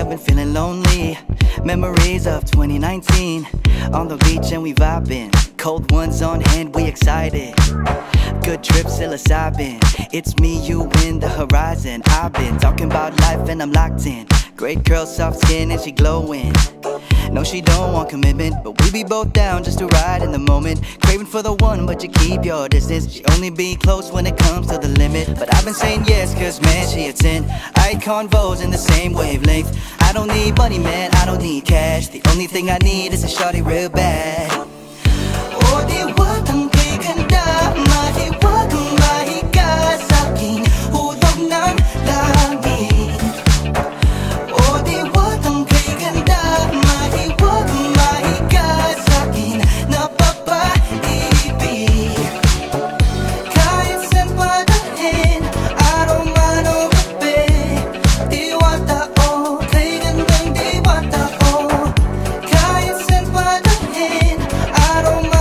been feeling lonely. Memories of 2019, on the beach and we vibing. Cold ones on hand, we excited. Good trip, psilocybin. It's me, you, in the horizon. I've been talking about life and I'm locked in. Great girl, soft skin and she glowing. No, she don't want commitment, but we be both down just to ride in the moment. Craving for the one, but you keep your distance. She only be close when it comes to the limit. But I've been saying yes, cause man, she a 10. I convos in the same wavelength. I don't need money, man, I don't need cash. The only thing I need is a shawty real bad. 어디 왔던 그간다 말이 와도 말이가 섞인 우동난 라니. 어디 왔던 그간다 말이 와도 말이가 섞인 나 빠빠 입이. 가있은 바다엔 아로마 노베 뒤왔다 오 그간당 뒤왔다 오. 가있은 바다엔 아로마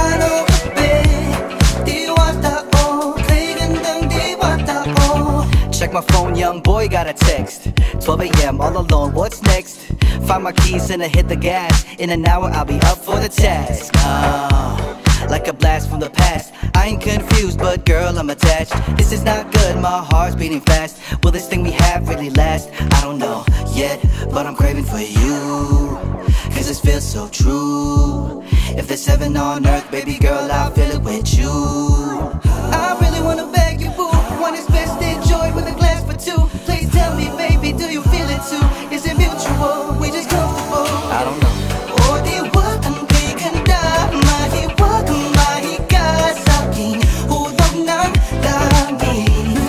check my phone, young boy got a text. 12 a.m. all alone, what's next? Find my keys and I hit the gas. In an hour I'll be up for the task. Like a blast from the past. I ain't confused, but girl, I'm attached. This is not good, my heart's beating fast. Will this thing we have really last? I don't know yet, but I'm craving for you. Cause this feels so true. If there's heaven on earth, baby girl, I'll feel it with you. I really wanna beg you, boo. One is best enjoyed with a glass for two. Please tell me, baby, do you feel it too? Is it mutual? We just comfortable? I don't know. 어디 왔던 그간다 말이 와도 말이가 섞인 우동난 라니.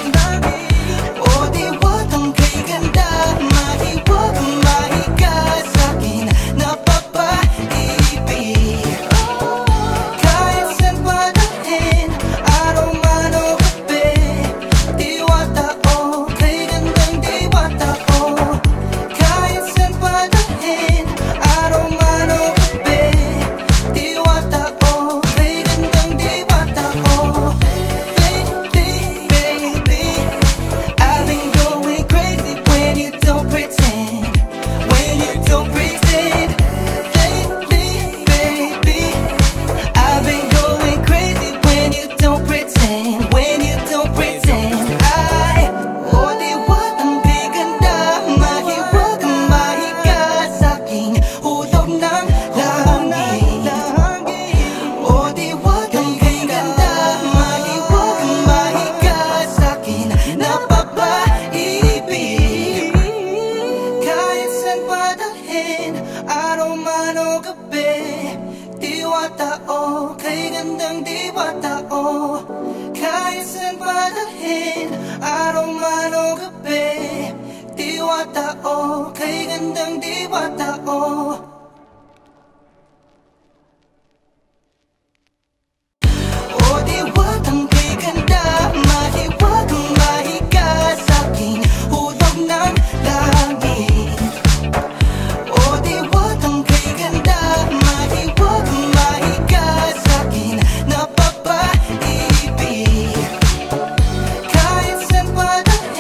어디 왔던 그간다 말이 와도 말이가 섞인 나 빠빠 입이. 가있은 바다엔 아로마 노베 뒤왔다 오 그간당 뒤왔다 오. 가있은 바다엔 아로마 노베 뒤왔다 오 그간당 뒤왔다 오. Baby, baby, I've been going crazy when you don't pretend. When you don't pretend. Lately, baby, I've been going crazy when you don't pretend. When you don't pretend. 어디 왔던 그간다 말이 와도 말이가 섞인 우동난 라니. 어디 왔던 그간다 말이 와도 말이가 섞인 나 빠빠 입이. 가있은 바다엔 아로마 노그베 뒤왔다 오 그간당 뒤왔다 오. 가있은 바다엔 아로마 노그베 뒤왔다 오 그간당 뒤왔다 오.